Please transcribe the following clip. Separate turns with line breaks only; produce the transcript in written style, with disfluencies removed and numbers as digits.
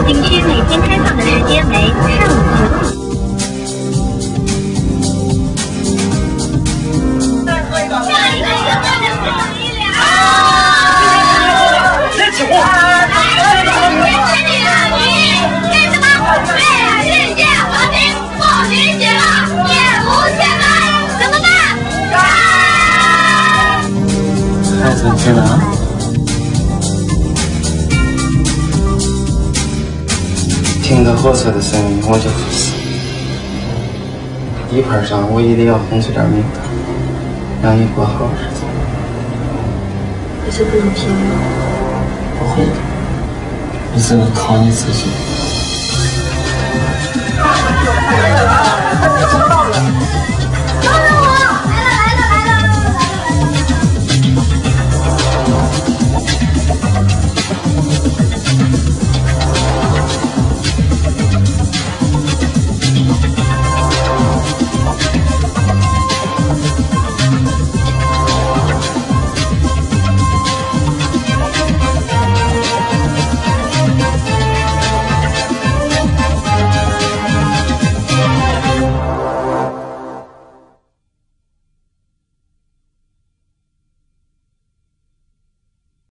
景区每天开放的时间为上午9点。
太生气了！听到火车的声音我就不死。地盘上我一定要轰出点名堂，让你过好日子。
你是不能骗我。
不会的，你只能靠你自己。
到了。